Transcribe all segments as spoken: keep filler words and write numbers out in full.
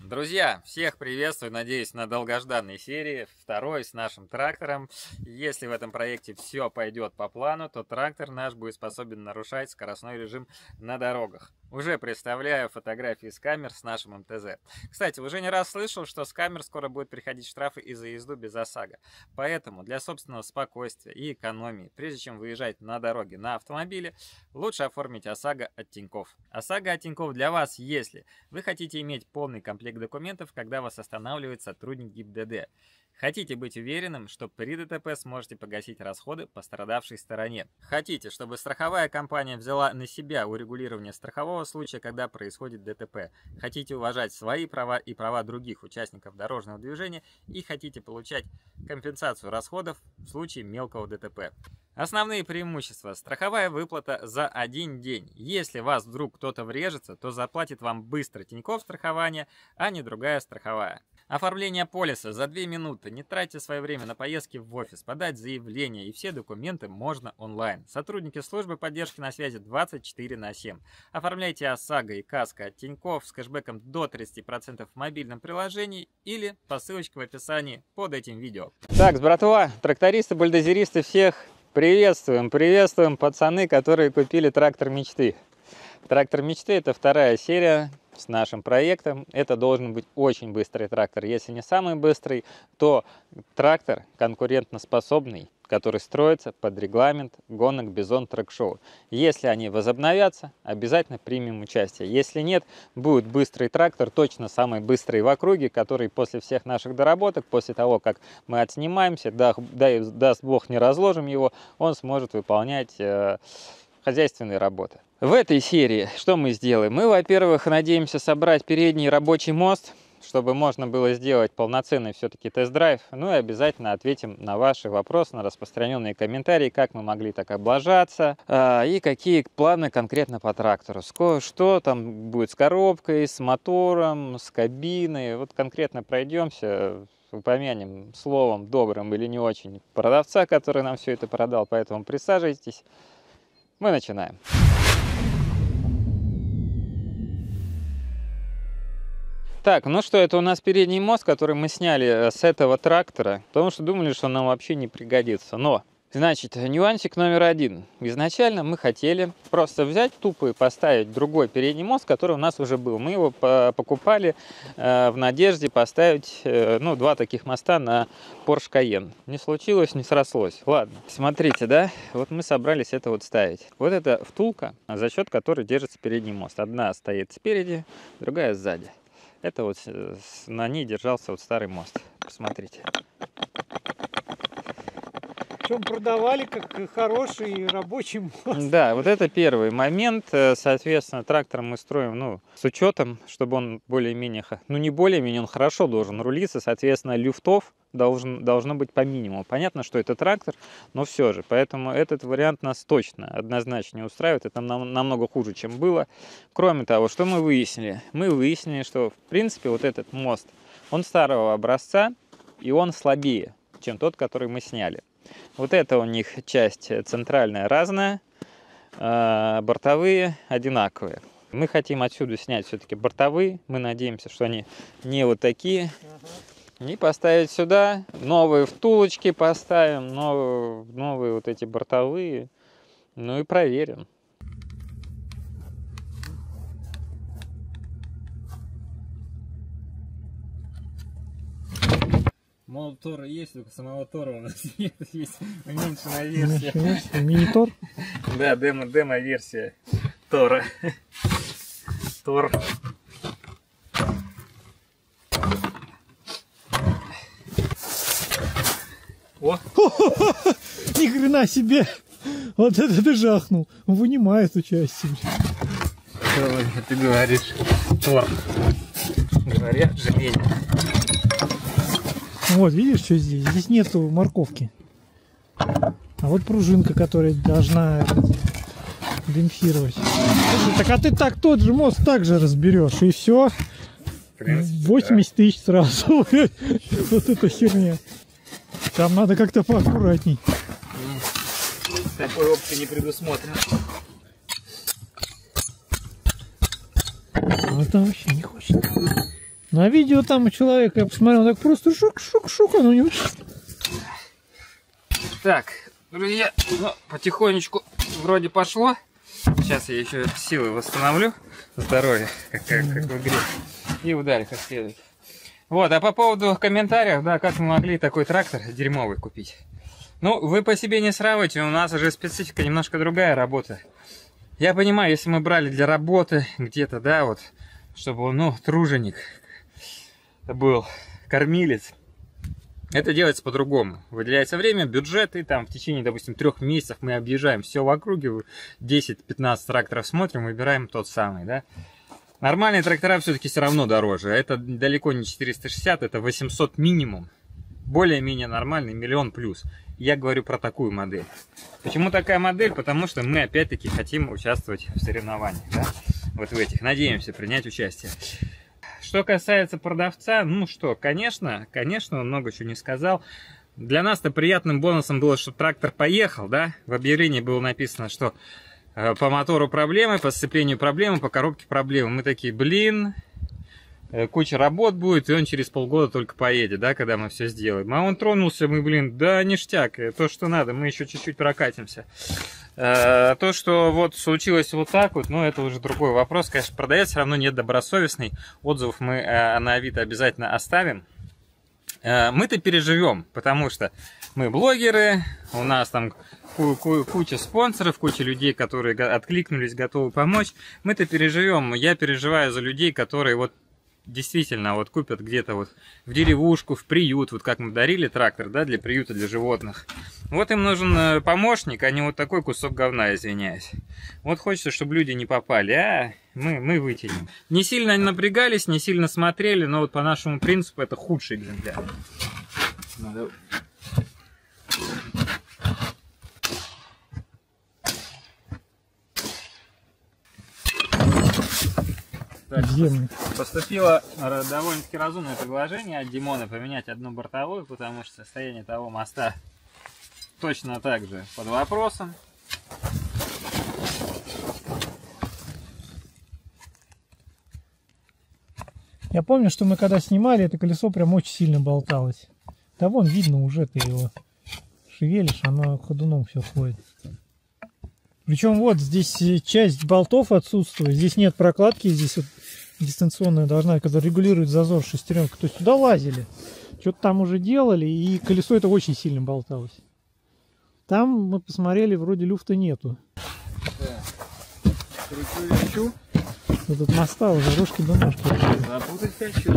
Друзья, всех приветствую, надеюсь, на долгожданной серии, второй с нашим трактором. Если в этом проекте все пойдет по плану, то трактор наш будет способен нарушать скоростной режим на дорогах. Уже представляю фотографии с камер с нашим эм тэ зэ. Кстати, уже не раз слышал, что с камер скоро будут приходить штрафы и за езду без ОСАГО. Поэтому для собственного спокойствия и экономии, прежде чем выезжать на дороге на автомобиле, лучше оформить ОСАГО от Тинькофф. ОСАГО от Тинькофф для вас, если вы хотите иметь полный комплект документов, когда вас останавливает сотрудник ГИБДД. Хотите быть уверенным, что при ДТП сможете погасить расходы пострадавшей стороне. Хотите, чтобы страховая компания взяла на себя урегулирование страхового случая, когда происходит ДТП. Хотите уважать свои права и права других участников дорожного движения и хотите получать компенсацию расходов в случае мелкого ДТП. Основные преимущества. Страховая выплата за один день. Если вас вдруг кто-то врежется, то заплатит вам быстро Тинькофф страхование, а не другая страховая. Оформление полиса за две минуты. Не тратьте свое время на поездки в офис. Подать заявление и все документы можно онлайн. Сотрудники службы поддержки на связи двадцать четыре на семь. Оформляйте ОСАГО и КАСКО от Тинькофф с кэшбэком до тридцати процентов в мобильном приложении или по ссылочке в описании под этим видео. Так, братва, трактористы, бульдозеристы, всех приветствуем, приветствуем, пацаны, которые купили трактор мечты. Трактор мечты — это вторая серия с нашим проектом. Это должен быть очень быстрый трактор. Если не самый быстрый, то трактор конкурентоспособный, который строится под регламент гонок Бизон Трек-шоу. Если они возобновятся, обязательно примем участие. Если нет, будет быстрый трактор, точно самый быстрый в округе, который после всех наших доработок, после того, как мы отснимаемся, да, да, даст Бог, не разложим его, он сможет выполнять э, хозяйственные работы. В этой серии что мы сделаем? Мы, во-первых, надеемся собрать передний рабочий мост, чтобы можно было сделать полноценный все-таки тест-драйв. Ну и обязательно ответим на ваши вопросы, на распространенные комментарии, как мы могли так облажаться, а, и какие планы конкретно по трактору. Что там будет с коробкой, с мотором, с кабиной. Вот конкретно пройдемся, упомянем словом добрым или не очень продавца, который нам все это продал. Поэтому присаживайтесь. Мы начинаем. Так, ну что, это у нас передний мост, который мы сняли с этого трактора, потому что думали, что он нам вообще не пригодится. Но, значит, нюансик номер один. Изначально мы хотели просто взять тупо и поставить другой передний мост, который у нас уже был. Мы его покупали э, в надежде поставить, э, ну, два таких моста на Porsche Cayenne. Не случилось, не срослось. Ладно, смотрите, да, вот мы собрались это вот ставить. Вот это втулка, за счет которой держится передний мост. Одна стоит спереди, другая сзади. Это вот на ней держался вот старый мост. Посмотрите. Причем продавали как хороший рабочий мост. Да, вот это первый момент. Соответственно, трактор мы строим, ну, с учетом, чтобы он более-менее, ну не более-менее, он хорошо должен рулиться. Соответственно, люфтов должен, должно быть по минимуму. Понятно, что это трактор, но все же. Поэтому этот вариант нас точно, однозначно не устраивает. Это нам, намного хуже, чем было. Кроме того, что мы выяснили? Мы выяснили, что, в принципе, вот этот мост, он старого образца, и он слабее, чем тот, который мы сняли. Вот это у них часть центральная разная, э, бортовые одинаковые. Мы хотим отсюда снять все-таки бортовые. Мы надеемся, что они не вот такие. И поставить сюда новые втулочки, поставим новые, новые вот эти бортовые. Ну и проверим. Мотор есть, только самого Тора у нас нет, есть уменьшенная версия. Мини-тор? Да, демо, демо-версия Тора. Тор. О! Ни хрена себе! Вот это ты жахнул! Он вынимает участие. Что ты говоришь? Тор. Говорят, железо. Вот, видишь, что здесь? Здесь нету морковки. А вот пружинка, которая должна демпфировать. Слушай, так а ты так тот же мост также разберешь, и все. восемьдесят тысяч сразу. Вот эта херня. Там надо как-то поаккуратней. Такой опции не предусмотрено. А там вообще не хочет. На видео там у человека, я посмотрел, так просто шук-шук-шук, оно не... Так, друзья, ну, потихонечку вроде пошло. Сейчас я еще силы восстановлю, здоровье, как, как, как в игре, и ударю как следует. Вот, а по поводу комментариев, да, как мы могли такой трактор дерьмовый купить? Ну, вы по себе не сравнивайте, у нас уже специфика немножко другая работа. Я понимаю, если мы брали для работы где-то, да, вот, чтобы он, ну, труженик был, кормилец, это делается по-другому. Выделяется время, бюджет, и там в течение, допустим, трех месяцев мы объезжаем все в округе, десять-пятнадцать тракторов смотрим, выбираем тот самый, да. Нормальные трактора все-таки все равно дороже. Это далеко не четыреста шестьдесят, это восемьсот минимум. Более-менее нормальный, миллион плюс. Я говорю про такую модель. Почему такая модель? Потому что мы опять-таки хотим участвовать в соревнованиях, да? Вот в этих. Надеемся принять участие. Что касается продавца, ну что, конечно, конечно, он много чего не сказал. Для нас-то приятным бонусом было, что трактор поехал, да? В объявлении было написано, что э, по мотору проблемы, по сцеплению проблемы, по коробке проблемы. Мы такие, блин, э, куча работ будет, и он через полгода только поедет, да, когда мы все сделаем. А он тронулся, мы, блин, да, ништяк, то, что надо, мы еще чуть-чуть прокатимся. Э, то, что вот случилось вот так вот, ну, это уже другой вопрос. Конечно, продавец все равно не добросовестный. Отзывов мы э, на Авито обязательно оставим. Мы-то переживем, потому что мы блогеры, у нас там куча спонсоров, куча людей, которые откликнулись, готовы помочь. Мы-то переживем. Я переживаю за людей, которые вот действительно вот купят где-то вот в деревушку, в приют, вот как мы дарили трактор, да, для приюта, для животных. Вот им нужен помощник, а не вот такой кусок говна, извиняюсь. Вот хочется, чтобы люди не попали, а мы, мы вытянем. Не сильно напрягались, не сильно смотрели, но вот по нашему принципу это худший экземпляр. Надо... Так, поступило довольно-таки разумное предложение от Димона поменять одну бортовую, потому что состояние того моста точно так же под вопросом. Я помню, что мы когда снимали, это колесо прям очень сильно болталось. Да вон видно уже, ты его шевелишь, оно ходуном все ходит. Причем вот здесь часть болтов отсутствует, здесь нет прокладки, здесь вот дистанционная должна, когда регулирует зазор шестеренка. То есть туда лазили, что-то там уже делали, и колесо это очень сильно болталось. Там мы посмотрели, вроде люфта нету. Да. Кручу-лечу. Вот от моста уже рожки до ножки. Запутать хочу.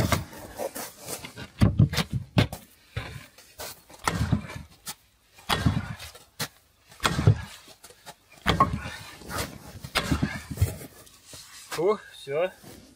О, все.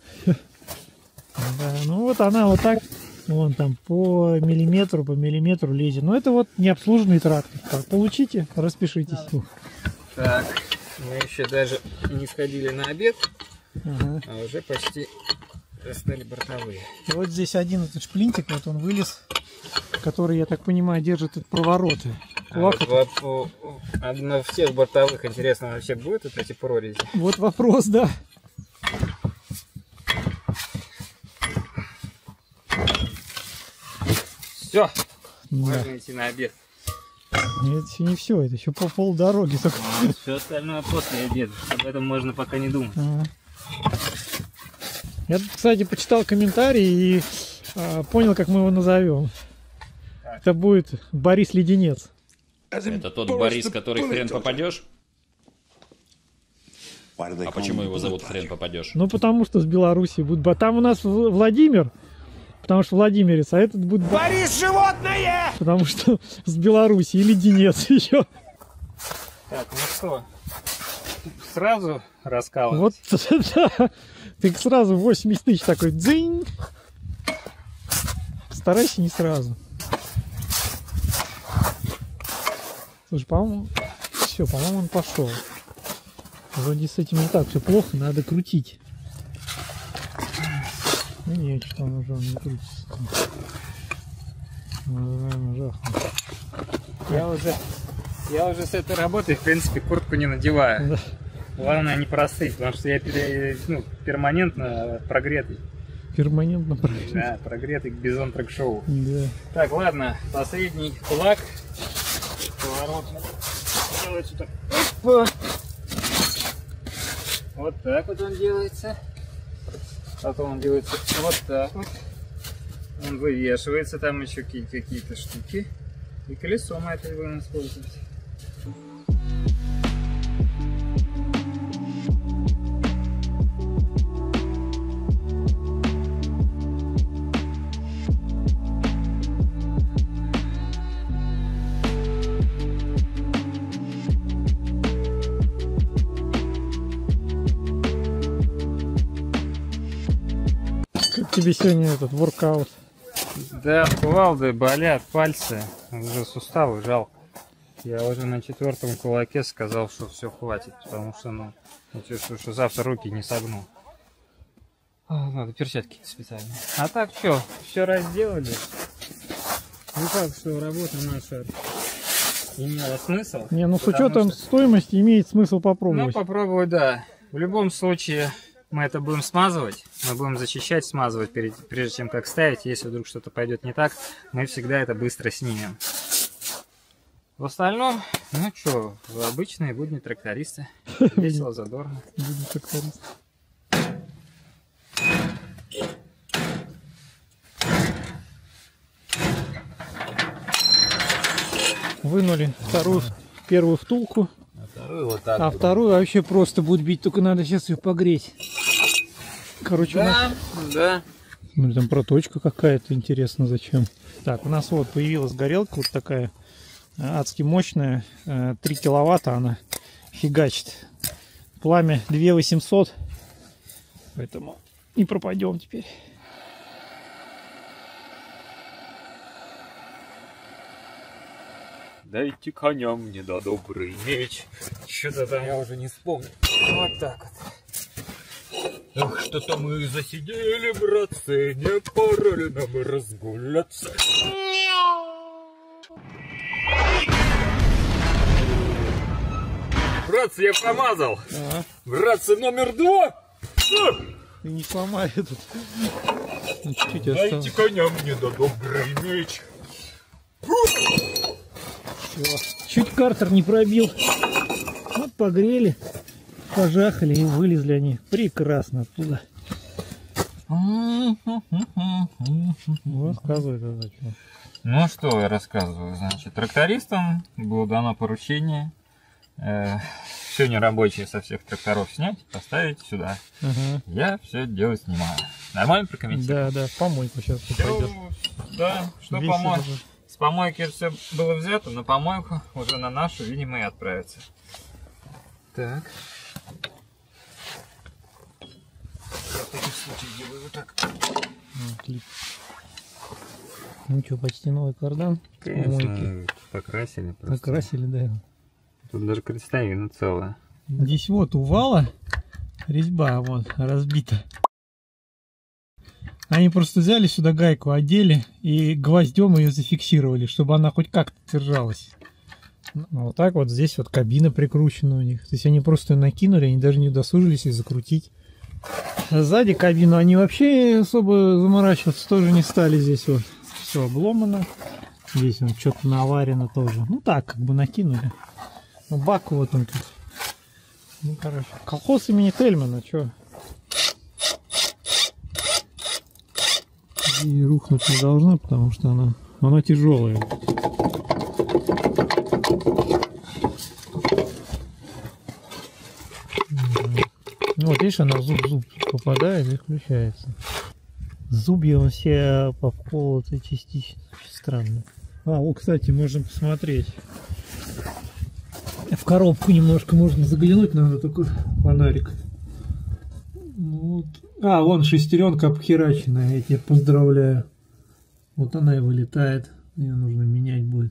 Да, ну вот она вот так, вон там по миллиметру, по миллиметру лезет. Но это вот необслуженный трактор. Так, получите, распишитесь. Так, мы еще даже не сходили на обед, ага. А уже почти достали бортовые. И вот здесь один этот шплинтик, вот он вылез, который, я так понимаю, держит провороты. А вот воп... а на всех бортовых, интересно, вообще будет вот эти прорези? Вот вопрос, да. Все, да. Можно идти на обед. Нет, еще не все, это еще по полдороги только. А, все остальное после обеда. Об этом можно пока не думать. Ага. Я тут, кстати, почитал комментарии и а, понял, как мы его назовем. Так. Это будет Борис Леденец. Это тот Борис, который в хрен попадешь? А почему его зовут хрен попадешь? Ну, потому что с Белоруссии будет... Там у нас Владимир, потому что владимирец, а этот будет... Борис животное! Потому что с Белоруссии, и Леденец еще. Так, ну что, сразу раскалывать? Вот, да. Ты сразу восемьдесят тысяч такой, дзынь. Старайся не сразу. Слушай, по-моему, все, по-моему, он пошел. Вроде с этим не так все плохо, надо крутить. Ну нет, что он уже он не крутится. Я уже, я уже с этой работой, в принципе, куртку не надеваю. Да. Главное не простыть, потому что я ну, перманентно прогретый. Перманентно прогретый. Да, прогретый Бизон трек-шоу. Да. Так, ладно, последний кулак. Поворот. Делается так. Опа. Вот так вот он делается. Потом он делается вот так вот. Он вывешивается, там еще какие-то штуки. И колесо мы это будем использовать. Как тебе сегодня этот воркаут? Да, кувалды болят пальцы, уже суставы жалко. Я уже на четвертом кулаке сказал, что все хватит, потому что ну, я чувствую, что завтра руки не согну. А, надо перчатки специальные. А так что, все разделали. Ну как, что работа наша имела смысл? Не, ну с учетом что... стоимости имеет смысл Ну попробовать. попробовать, да. В любом случае мы это будем смазывать, мы будем зачищать, смазывать, перед, прежде чем как ставить. Если вдруг что-то пойдет не так, мы всегда это быстро снимем. В остальном, ну что, обычные будни трактористы. Весело, задорно. Будни трактористы. Вынули вторую, первую втулку. Вторую вот так а вот. Вторую вообще просто будет бить, только надо сейчас ее погреть. Короче, да, у нас... да. Смотри, там проточка какая-то, интересно зачем. Так, у нас вот появилась горелка вот такая адски мощная, три киловатта она фигачит. Пламя две тысячи восемьсот, поэтому не пропадем теперь. Дайте коням мне да добрый меч. Что-то там я уже не вспомню. Вот так вот. Ох, что-то мы засидели, братцы, не пора ли нам разгуляться? Братцы, я промазал. Ага. Братцы, номер два. Ты не сломай этот. Ну, чуть-чуть Дайте осталось. коням мне да добрый меч. Чуть картер не пробил. Вот погрели, пожахали и вылезли они прекрасно оттуда. Рассказывай тогда что. Ну что я рассказываю, значит, трактористам было дано поручение э, все нерабочее со всех тракторов снять, поставить сюда. Ага. Я все это дело снимаю. Нормально прокомментировал? Да, да, в помойку сейчас ты пойдешь. Да, что Весь помойку? этот- С помойки все было взято, на помойку уже на нашу, видимо, и отправится. Так. Я в таких случаях делаю вот так. Ну, клип. Ну что, почти новый кардан. Помойки. Покрасили просто. Накрасили, да, его. Тут даже крестовина целая. Здесь вот у вала резьба вот разбита. Они просто взяли сюда гайку, одели и гвоздем ее зафиксировали, чтобы она хоть как-то держалась. Ну, вот так вот здесь вот кабина прикручена у них. То есть они просто ее накинули, они даже не удосужились ее закрутить. А сзади кабину они вообще особо заморачиваться тоже не стали. Здесь вот все обломано. Здесь вот что-то наварено тоже. Ну так, как бы накинули. Ну бак вот он тут. Ну короче, колхоз имени Тельмана, что? И рухнуть не должна, потому что она, она тяжелая. Ну, вот видишь, она в зуб, зуб попадает и включается. Зубья он все повколоты частично. Очень странно. А, вот, кстати, можем посмотреть. В коробку немножко можно заглянуть, надо только фонарик. Вот. А, вон шестеренка обхераченная, я тебя поздравляю. Вот она и вылетает. Ее нужно менять будет.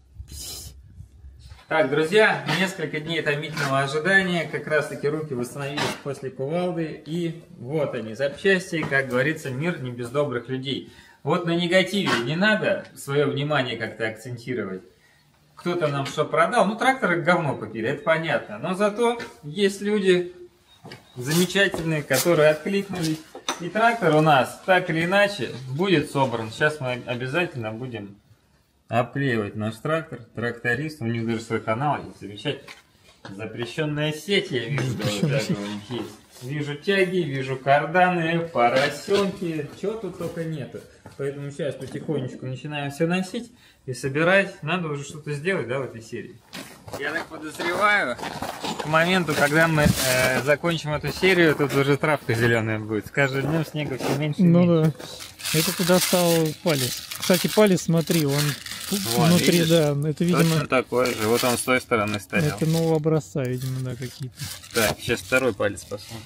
Так, друзья, несколько дней томительного ожидания. Как раз таки руки восстановились после кувалды. И вот они, запчасти. Как говорится, мир не без добрых людей. Вот на негативе не надо свое внимание как-то акцентировать. Кто-то нам что продал. Ну, тракторы говно купили, это понятно. Но зато есть люди замечательные, которые откликнулись И трактор у нас так или иначе будет собран. Сейчас мы обязательно будем обклеивать наш трактор. Тракторист, у них даже свой канал есть, замечательно. Запрещенная сеть, я вижу, да, вот так у них есть. Вижу тяги, вижу карданы, поросенки, чего тут только нету. Поэтому сейчас потихонечку начинаем все носить и собирать. Надо уже что-то сделать, да, в этой серии. Я так подозреваю, к моменту, когда мы э, закончим эту серию, тут уже травка зеленая будет. С каждым днем снега все меньше и Ну меньше. да. Это туда стал палец. Кстати, палец, смотри, он Вон, внутри, видишь? да. Это, видимо, Точно такой же. Вот он с той стороны стоял. это нового образца, видимо, да, какие-то. Так, сейчас второй палец посмотрим.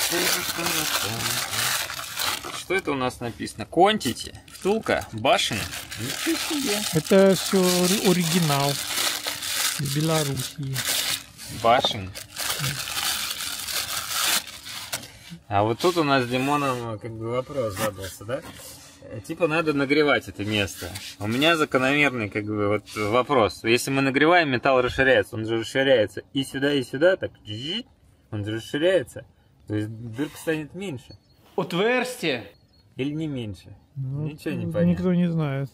Что это у нас написано? Quantity, втулка, башня. Ничего себе. Это все оригинал из Белоруссии. Башен. А вот тут у нас с Димоном как бы вопрос задался, да? Типа надо нагревать это место. У меня закономерный как бы вот вопрос. Если мы нагреваем, металл расширяется. Он же расширяется и сюда, и сюда. Так, он же расширяется. То есть дырка станет меньше. Отверстие. Или не меньше? Ну, Ничего не понятно. никто не знает.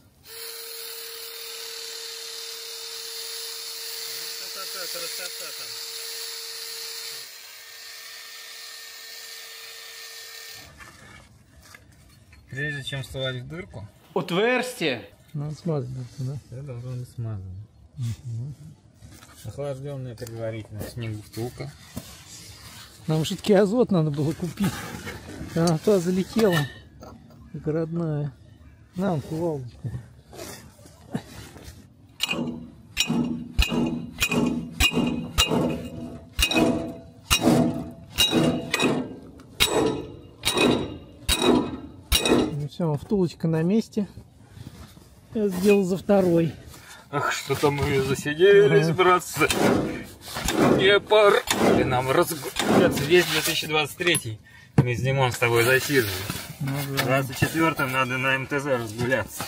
Прежде чем вставать в дырку, Отверстие. Надо смазать, да? это должно быть смазано. Угу. Охлажденная предварительно снеговтулка. Нам жидкий азот надо было купить. Она туда залетела, как родная. Нам кувалдочку. Ну все, втулочка на месте. Я сделал за второй. Ах, что-то мы засиделись, Ага. братцы. Не пора ли нам разгуляться весь две тысячи двадцать третий. Мы с Димон с тобой засиживались. Ну, В да. двадцать четвёртом надо на эм тэ зэ разгуляться.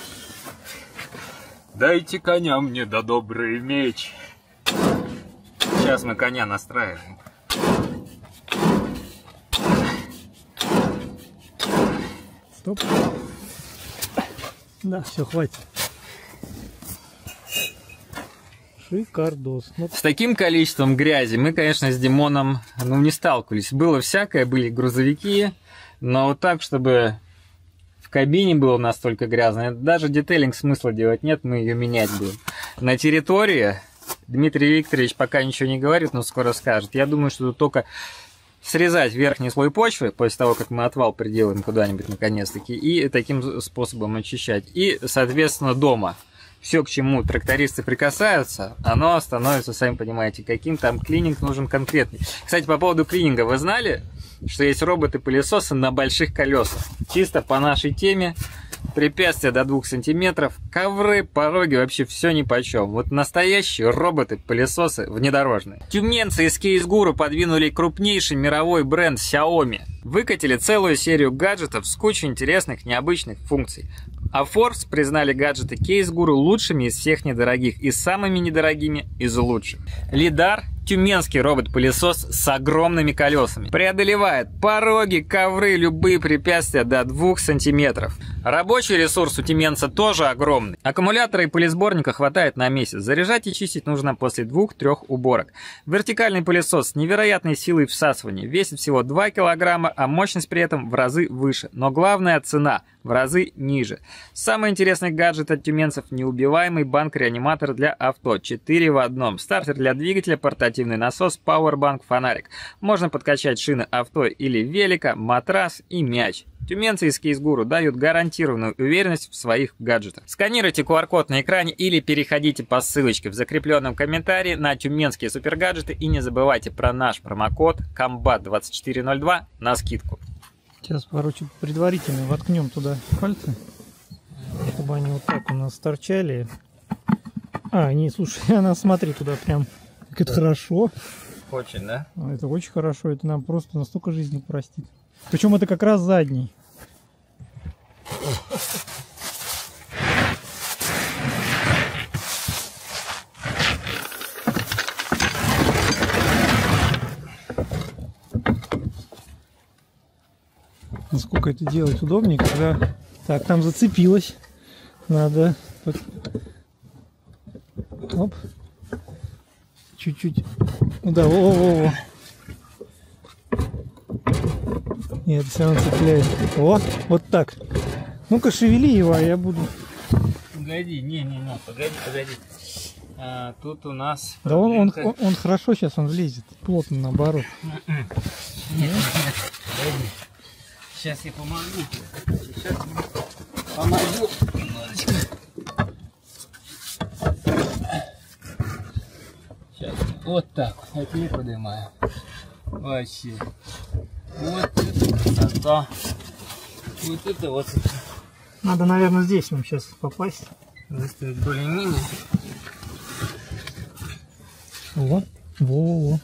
Дайте коня мне да добрый меч. Сейчас мы коня настраиваем. Стоп. Да, все, хватит. Шикардос. Ну, С таким количеством грязи мы, конечно, с Димоном ну, не сталкивались. Было всякое, были грузовики, но вот так, чтобы в кабине было настолько грязно, даже детейлинг смысла делать нет, мы ее менять будем. На территории Дмитрий Викторович пока ничего не говорит, но скоро скажет. Я думаю, что тут только срезать верхний слой почвы, после того, как мы отвал приделаем куда-нибудь наконец-таки, и таким способом очищать. И, соответственно, дома. Все, к чему трактористы прикасаются, оно становится, сами понимаете, каким. Там клининг нужен конкретный. Кстати, по поводу клининга, вы знали, что есть роботы-пылесосы на больших колесах? Чисто по нашей теме. Препятствия до двух сантиметров, ковры, пороги, вообще все нипочем. Вот настоящие роботы-пылесосы внедорожные. Тюменцы из Case Guru подвинули крупнейший мировой бренд Xiaomi. Выкатили целую серию гаджетов с кучей интересных, необычных функций. А Forbes признали гаджеты Case Guru лучшими из всех недорогих и самыми недорогими из лучших. Лидар – тюменский робот-пылесос с огромными колесами. Преодолевает пороги, ковры, любые препятствия до двух сантиметров. Рабочий ресурс у тюменца тоже огромный. Аккумулятора и пылесборника хватает на месяц. Заряжать и чистить нужно после двух-трех уборок. Вертикальный пылесос с невероятной силой всасывания. Весит всего два килограмма, а мощность при этом в разы выше. Но главная цена в разы ниже. Самый интересный гаджет от тюменцев – неубиваемый банк-реаниматор для авто. четыре в одном. Стартер для двигателя, портативный насос, пауэрбанк, фонарик. Можно подкачать шины авто или велика, матрас и мяч. Тюменцы из Case Guru дают гарантированную уверенность в своих гаджетах. Сканируйте ку ар код на экране или переходите по ссылочке в закрепленном комментарии на тюменские супергаджеты и не забывайте про наш промокод комбат двадцать четыре ноль два на скидку. сейчас, короче, предварительно воткнем туда пальцы, чтобы они вот так у нас торчали. А, не, слушай, она, смотри, туда прям, как это хорошо. Очень, да? Это очень хорошо, это нам просто настолько жизнь упростит. Причем это как раз задний. насколько это делать удобнее, когда... Так, там зацепилось. Надо... Оп. Чуть-чуть. Ну да, во-во-во. Нет, все равно цепляет. О, вот так. Ну-ка, шевели его, а я буду... Погоди, не-не-не, погоди, погоди. А, тут у нас... Да он, он, он, он хорошо сейчас, он влезет. Плотно, наоборот. Нет, нет, погоди. Сейчас я помогу. Сейчас я помогу немножечко. Сейчас. Вот так. А теперь поднимаю. Вообще. Вот это красота. Вот это вот. Надо, наверное, здесь нам сейчас попасть. Выставить более-менее. Во, во-во-во.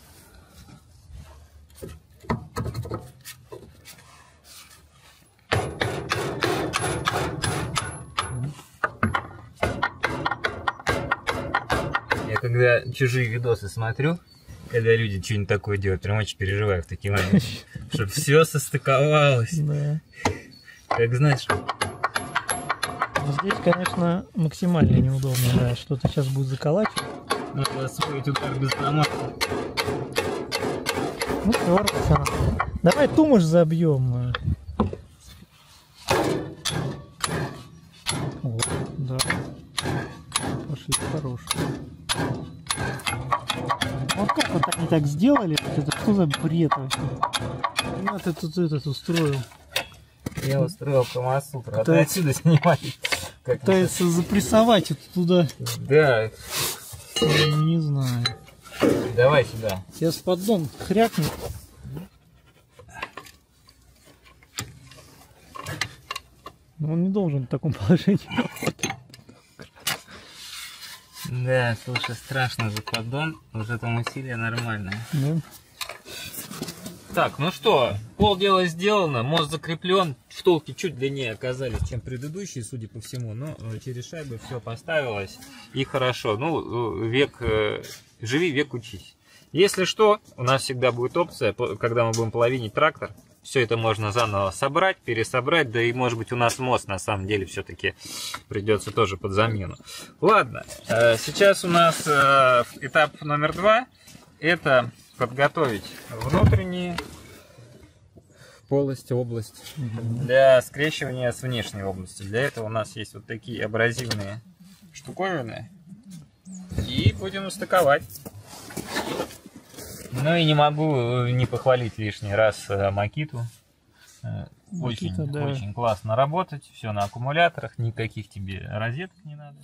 Я когда чужие видосы смотрю, когда люди что-нибудь такое делают, прям очень переживаю в такие моменты, чтобы все состыковалось. Да. Как знаешь. Здесь, конечно, максимально неудобно, да, что-то сейчас будет заколачивать. Надо освоить удар без автомата. Ну, все, давай тумыш забьем. Вот, да. Пошли хорошие. Вот как вот они так сделали? Это что за бред вообще? Ну, ты тут этот устроил. Я устроил Камасутру, а ты отсюда снимай. Пытается запрессовать это туда. Да. Ну, не знаю. Давай сюда. Сейчас поддон хрякнет. Но он не должен в таком положении работать. Да, слушай, страшно за поддон. Уже там усилие нормальное. Да. Так, ну что, полдела сделано, мост закреплен, втулки чуть длиннее оказались, чем предыдущие, судя по всему, но через шайбы все поставилось и хорошо. Ну, век, живи, век учись. Если что, у нас всегда будет опция, когда мы будем половинить трактор, все это можно заново собрать, пересобрать, да и может быть у нас мост на самом деле все-таки придется тоже под замену. Ладно, сейчас у нас этап номер два, это... подготовить внутренние полость, область для скрещивания с внешней областью. Для этого у нас есть вот такие абразивные штуковины. И будем стыковать. Ну и не могу не похвалить лишний раз Makita. Очень, Makita, да. Очень классно работать. Все на аккумуляторах. Никаких тебе розеток не надо.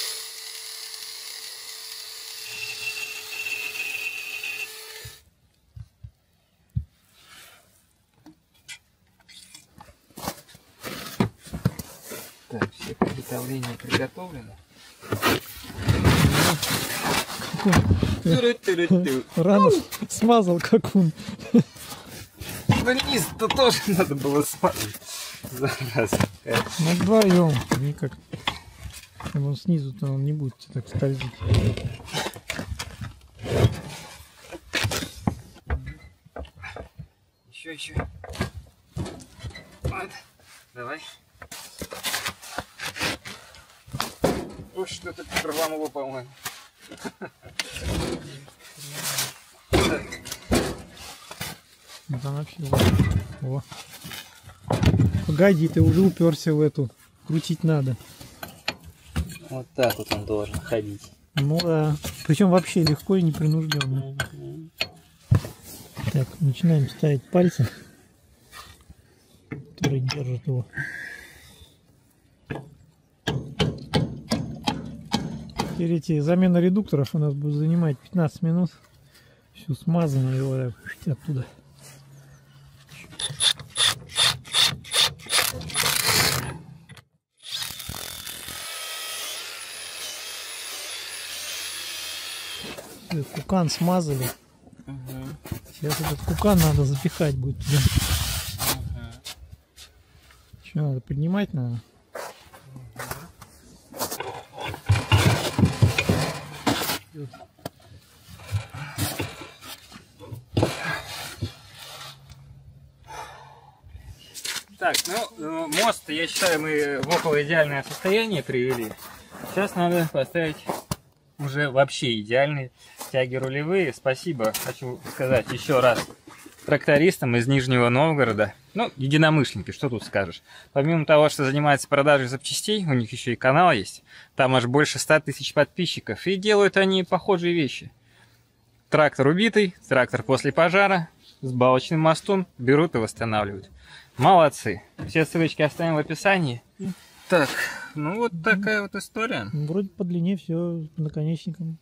Так, все приготовления приготовлены. Рано смазал, как он. Низ-то тоже надо было смазать. Зараза. На вдвоем. Никак. Он снизу-то он не будет так скользить. Еще, еще. Вот. Давай. Ой, что-то рвануло, по-моему. Ну, там вообще... О. Погоди, ты уже уперся в эту. Крутить надо. Вот так вот он должен ходить. Ну да. Причем вообще легко и непринужденно. Так, начинаем ставить пальцы, которые держат его. Теперь эти замена редукторов у нас будет занимать пятнадцать минут. Все смазано его так, оттуда. Кукан смазали. Угу. Сейчас этот кукан надо запихать будет туда. Угу. Что надо, поднимать надо? Так, ну, мост, я считаю, мы в около идеальное состояние привели. Сейчас надо поставить уже вообще идеальные тяги рулевые. Спасибо, хочу сказать еще раз трактористам из Нижнего Новгорода. Ну, единомышленники, что тут скажешь. Помимо того, что занимаются продажей запчастей, у них еще и канал есть. Там аж больше ста тысяч подписчиков. И делают они похожие вещи. Трактор убитый, трактор после пожара, с балочным мостом берут и восстанавливают. Молодцы. Все ссылочки оставим в описании. Так, ну вот такая вот история. Вроде по длине все наконечником.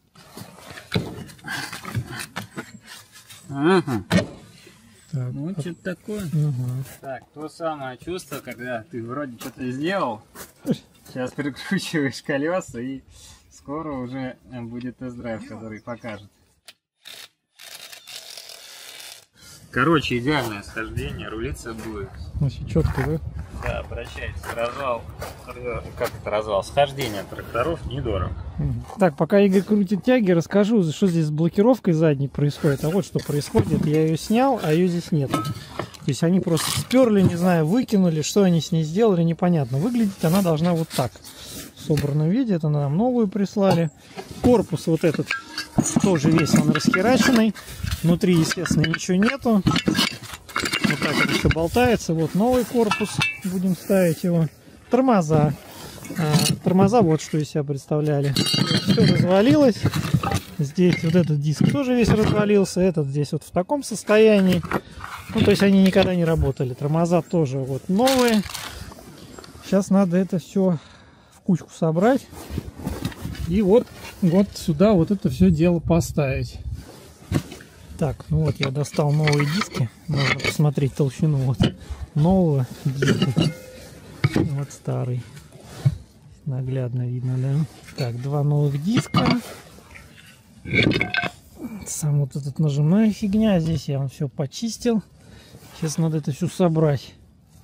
Ага. Так, Ну, а... что-то такое. Ага. Так, то самое чувство, когда ты вроде что-то сделал, сейчас перекручиваешь колеса, и скоро уже будет тест-драйв, который покажет. Короче, идеальное схождение, рулиться будет. Значит, четко, да? Да, обращайтесь. Развал, как это развал? Схождение тракторов недорого. Так, пока Игорь крутит тяги, расскажу, что здесь с блокировкой задней происходит. А вот что происходит. Я ее снял, а ее здесь нет. То есть они просто сперли, не знаю, выкинули, что они с ней сделали, непонятно. Выглядеть она должна вот так. В собранном виде. Это нам новую прислали. Корпус вот этот тоже весь он расхераченный. Внутри, естественно, ничего нету. Вот так это все болтается. Вот новый корпус. Будем ставить его. Тормоза. А, тормоза вот что из себя представляли. Все развалилось. Здесь вот этот диск тоже весь развалился. Этот здесь вот в таком состоянии. Ну, то есть они никогда не работали. Тормоза тоже вот новые. Сейчас надо это все в кучку собрать. И вот, вот сюда вот это все дело поставить. Так, ну вот я достал новые диски. Можно посмотреть толщину вот нового диска. Вот старый. Наглядно видно, да? Так, два новых диска. Сам вот этот нажимная фигня. Здесь я вам все почистил. Сейчас надо это все собрать.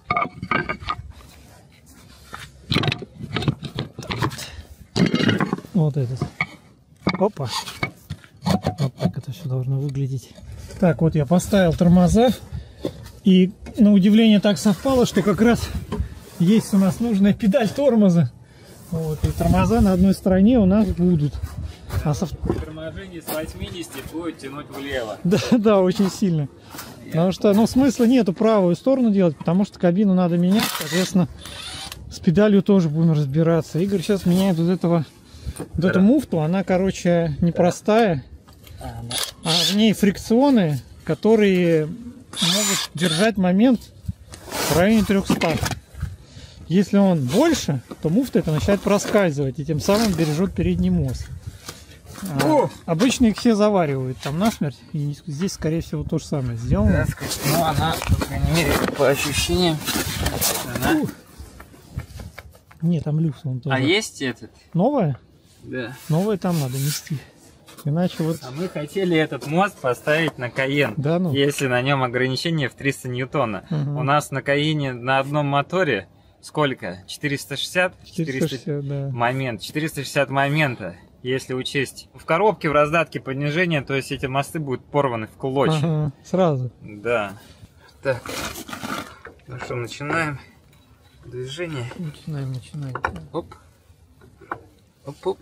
Вот этот. Опа. Вот так это все должно выглядеть. Так, вот я поставил тормоза. И на удивление так совпало, что как раз есть у нас нужная педаль тормоза. Вот, и тормоза на одной стороне у нас будут. А со... Торможение с восьмидесяти будет тянуть влево. Да, да, очень сильно. Потому что, ну, смысла нету правую сторону делать, потому что кабину надо менять, соответственно, с педалью тоже будем разбираться. Игорь сейчас меняет вот этого, вот эту муфту, она, короче, непростая, а в ней фрикционы, которые могут держать момент в районе трёхсот. Если он больше, то муфта это начинает проскальзывать и тем самым бережет передний мост. А, обычно их все заваривают там насмерть, и здесь, скорее всего, то же самое сделано. Ну, она, по крайней мере, по ощущениям, она... Нет, там люкс он тоже. А есть этот? Новая? Да. Новая там надо нести. Иначе вот... А мы хотели этот мост поставить на Каен, да, ну. Если на нем ограничение в триста ньютона. Угу. У нас на Каене на одном моторе сколько? четыреста шестьдесят? четыреста шестьдесят, да. Момент. четыреста шестьдесят момента. Если учесть в коробке, в раздатке понижение, то есть эти мосты будут порваны в клочья. Ага, сразу. Да. Так. Ну что, начинаем движение. Начинаем, начинаем. Оп. Оп-оп.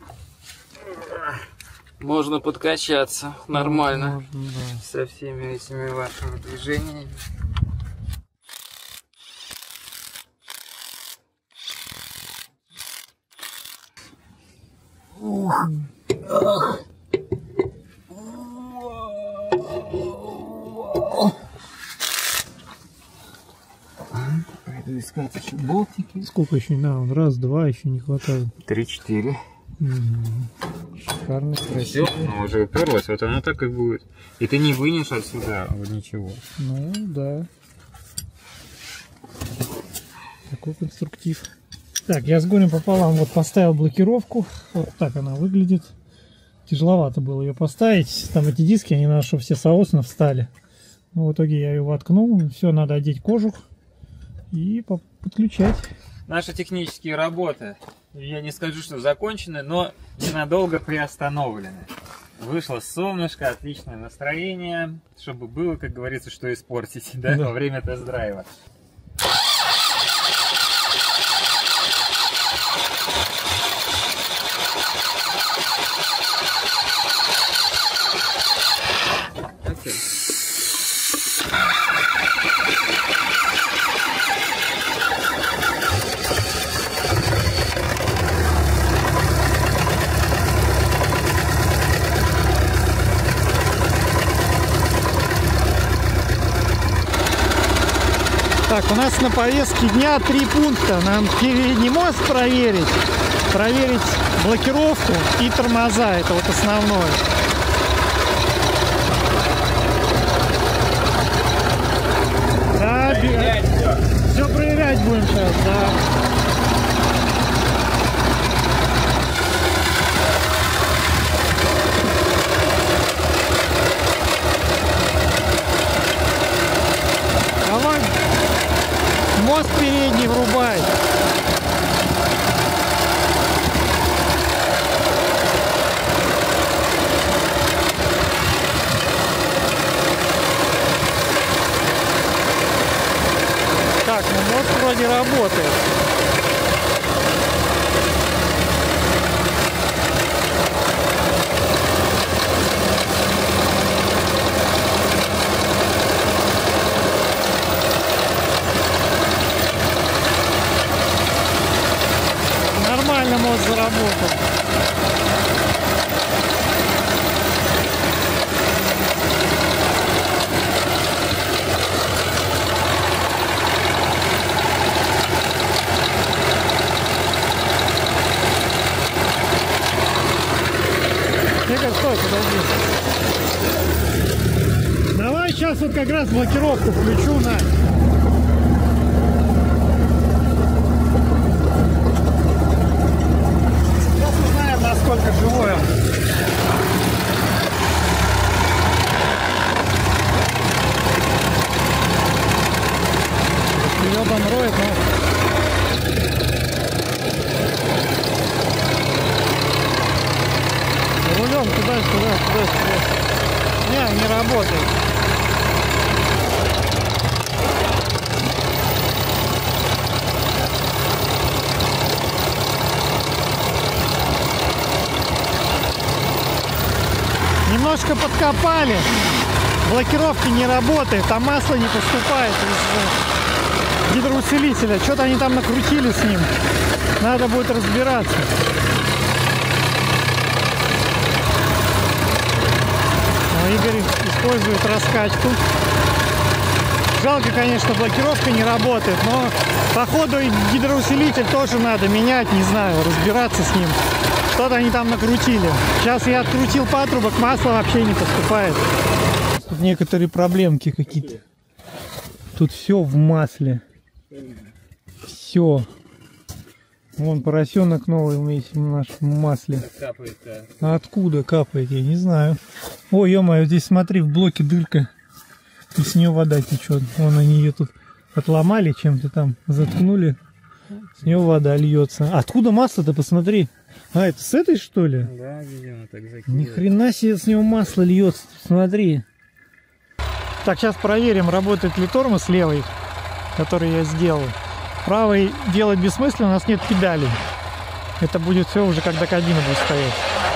Можно подкачаться нормально. Можно, да. Со всеми этими вашими движениями. Ух. Ах. Пойду искать еще болтики. Сколько еще? Да, раз, два еще не хватает. Три-четыре. Угу. Шикарно, красиво. Все, оно уже уперлось, вот оно так и будет. И ты не вынешь отсюда вот ничего. Ну, да. Такой конструктив. Так, я с горем пополам вот поставил блокировку. Вот так она выглядит. Тяжеловато было ее поставить. Там эти диски, они надо, чтобы все соосно встали. Ну, в итоге я ее воткнул. Все, надо одеть кожух и подключать. Наши технические работы, я не скажу, что закончены, но ненадолго приостановлены. Вышло солнышко, отличное настроение, чтобы было, как говорится, что испортить, да, Да. во время тест-драйва. У нас на повестке дня три пункта. Нам передний мост проверить, проверить блокировку и тормоза. Это вот основное. Да, проверять все. Все проверять будем сейчас, да. Давай мост передний врубай. Так, ну мост вроде работает. Нормально мост заработал. Тихо, стой, подожди. Давай сейчас вот как раз блокировку включу на. Сейчас узнаем, насколько живой он. Ёбан роет, но... Рулем туда, туда, туда, туда. Не, не работает. Немножко подкопали. Блокировки не работает, а масло не поступает из гидроусилителя. Что-то они там накрутили с ним. Надо будет разбираться. Игорь использует раскачку. Жалко, конечно, блокировка не работает, но походу и гидроусилитель тоже надо менять, не знаю, разбираться с ним. Что-то они там накрутили. Сейчас я открутил патрубок, масло вообще не поступает. Тут некоторые проблемки какие-то. Тут все в масле. Все. Вон поросенок новый вместе в нашем масле. Капает-то. А откуда капает, я не знаю. Ой, ё-моё, здесь смотри, в блоке дырка. И с нее вода течет. Вон они ее тут отломали, чем-то там заткнули. С нее вода льется. А откуда масло-то, посмотри. А, это с этой, что ли? Да, видимо, так закидывает. Ни хрена себе с него масло льется. Смотри. Так, сейчас проверим, работает ли тормоз левый, который я сделал. Правый делать бессмысленно, у нас нет педалей. Это будет все уже, когда кабина будет стоять.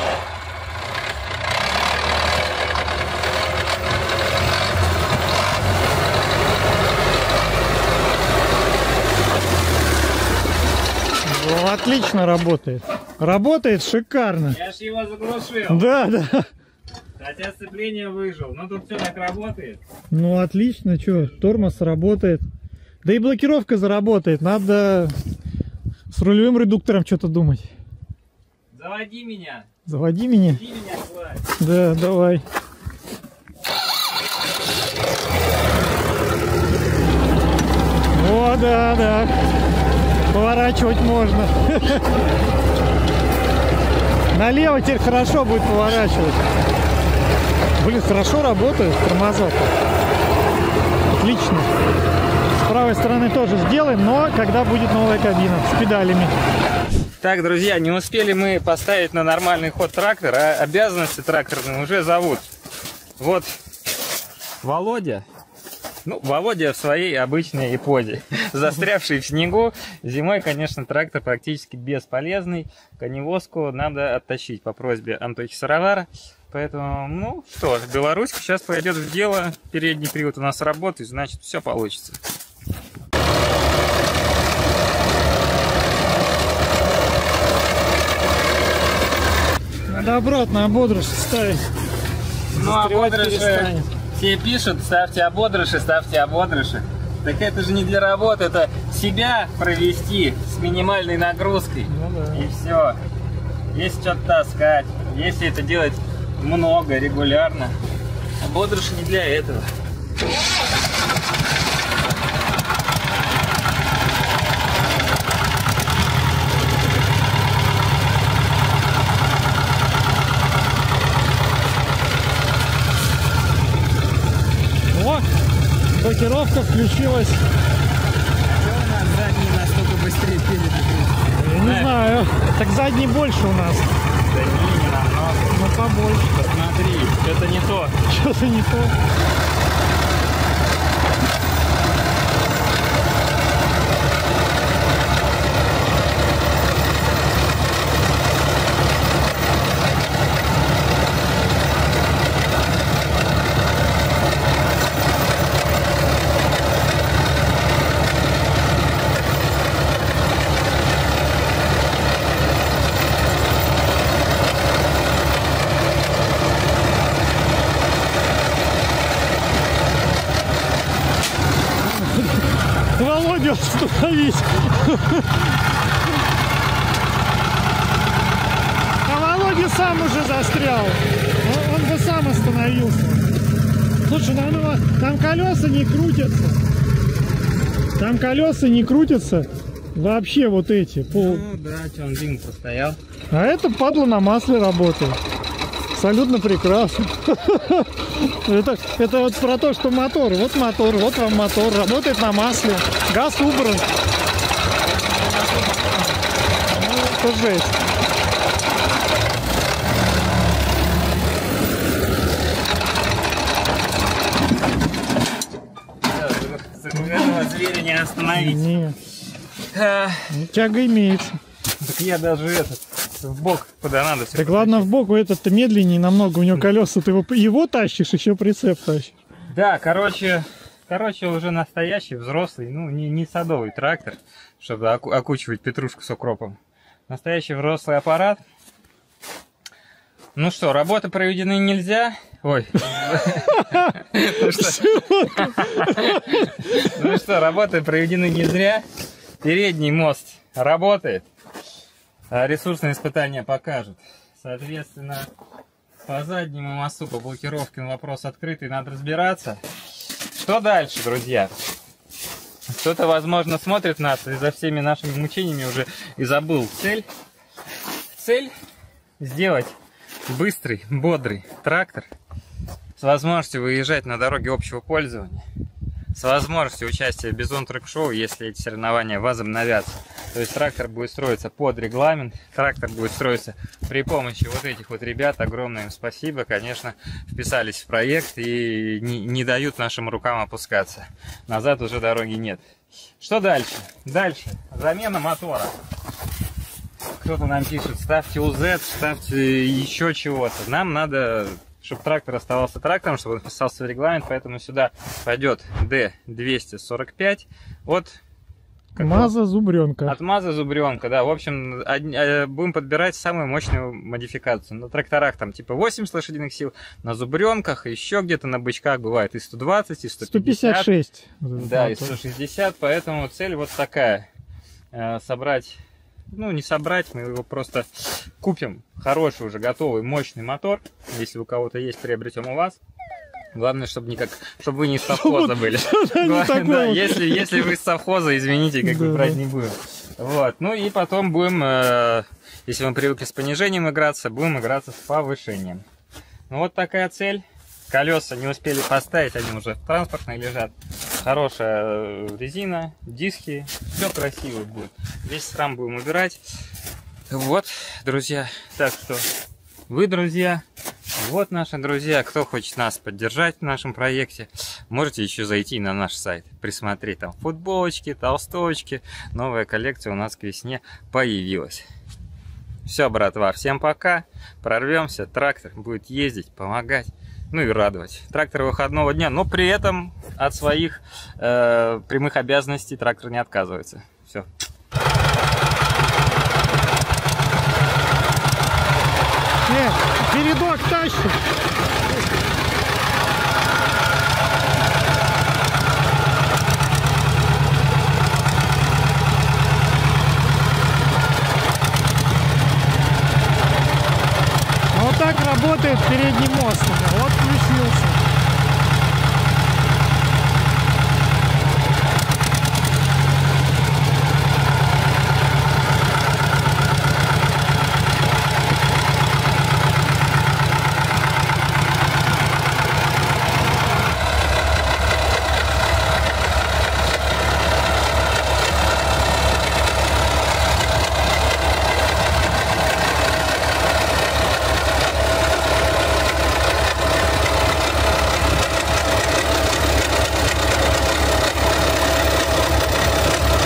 О, отлично работает. Работает шикарно. Я ж его заглушил. Да, да. Хотя сцепление выжил. Но тут все так работает. Ну отлично, что, тормоз работает. Да и блокировка заработает. Надо с рулевым редуктором что-то думать. Заводи меня. Заводи меня. Заводи меня, Влад. Да, давай. О, да, да. Поворачивать можно. Налево теперь хорошо будет поворачивать. Блин, хорошо работает тормоза. Отлично. С правой стороны тоже сделаем, но когда будет новая кабина с педалями. Так, друзья, не успели мы поставить на нормальный ход трактор, а обязанности тракторные уже зовут. Вот Володя. Ну, Володя в своей обычной позе, застрявший в снегу. Зимой, конечно, трактор практически бесполезный. Коневозку надо оттащить по просьбе Антохи Сыровара. Поэтому, ну что, Беларусь сейчас пойдет в дело. Передний привод у нас работает, значит, все получится. Надо обратно ободрыши ставить. Ну, ободрыши. Все пишут, ставьте ободрыши, ставьте ободрыши. Так это же не для работы, это себя провести с минимальной нагрузкой. Ну, да. И все. Если что-то таскать, если это делать много, регулярно. А бодрыш не для этого. Вот, блокировка включилась. Что у нас задний настолько быстрее перед? Я не знаю. Так задний больше у нас. Да не, не намного. Но побольше. Посмотри, что-то не то. Что-то не то. Володю остановить. А Володя сам уже застрял. Он, он бы сам остановился. Слушай, там, его- там колеса не крутятся. Там колеса не крутятся. Вообще вот эти. Пол... Ну да, что он дым постоял. А это падла на масле работает. Абсолютно прекрасно. Это, это вот про то, что мотор. Вот мотор, вот вам мотор. Работает на масле. Газ убран. Ну, это жесть. Загруженного зверя не остановить. Не, А, тяга имеется. так я даже этот в бок куда надо. всё Так ладно, в бок, у этот-то медленнее намного. У него колеса, ты его, его тащишь, еще прицеп тащишь. Да, короче, короче, уже настоящий, взрослый, ну, не, не садовый трактор, чтобы оку- окучивать петрушку с укропом. Настоящий взрослый аппарат. Ну что, работы проведены нельзя. Ой. Ну что, работы проведены не зря. Передний мост работает. А ресурсные испытания покажут. Соответственно, по заднему мосту, по блокировке вопрос открытый, надо разбираться. Что дальше, друзья? Кто-то, возможно, смотрит нас и за всеми нашими мучениями уже и забыл цель. Цель сделать быстрый, бодрый трактор с возможностью выезжать на дороге общего пользования, с возможностью участия в Бизон Трек Шоу, если эти соревнования возобновятся. То есть трактор будет строиться под регламент, трактор будет строиться при помощи вот этих вот ребят. Огромное им спасибо, конечно, вписались в проект и не, не дают нашим рукам опускаться. Назад уже дороги нет. Что дальше? Дальше замена мотора. Кто-то нам пишет, ставьте УЗ, ставьте еще чего-то. Нам надо, чтобы трактор оставался трактором, чтобы он вписался в регламент, поэтому сюда пойдет Д двести сорок пять от... Маза зубренка. От Маза зубренка, да. В общем, одни- э, будем подбирать самую мощную модификацию. На тракторах там типа восемьдесят лошадиных сил, на зубренках, еще где-то на бычках бывает и сто двадцать, и сто пятьдесят. сто пятьдесят шесть. Да, и сто шестьдесят, поэтому цель вот такая. Э, собрать, ну не собрать, мы его просто купим. Хороший уже готовый мощный мотор. Если у кого-то есть, приобретем у вас. Главное, чтобы никак, чтобы вы не из совхоза были. Да, если, если вы из совхоза, извините, как бы брать не будем. Вот. Ну и потом будем, э, если мы привыкли с понижением играться, будем играться с повышением. Ну вот такая цель. Колеса не успели поставить, они уже транспортные лежат. Хорошая резина, диски, все красиво будет. Весь храм будем убирать. Вот, друзья. Так что вы, друзья, вот наши друзья. Кто хочет нас поддержать в нашем проекте, можете еще зайти на наш сайт, присмотреть там футболочки, толстовочки. Новая коллекция у нас к весне появилась. Все, братва, всем пока. Прорвемся, трактор будет ездить, помогать, ну и радовать. Трактор выходного дня, но при этом от своих э, прямых обязанностей трактор не отказывается. Все. Нет, передок тащит. работает передний мост. Вот включился.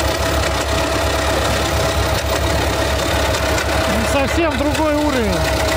Совсем другой уровень.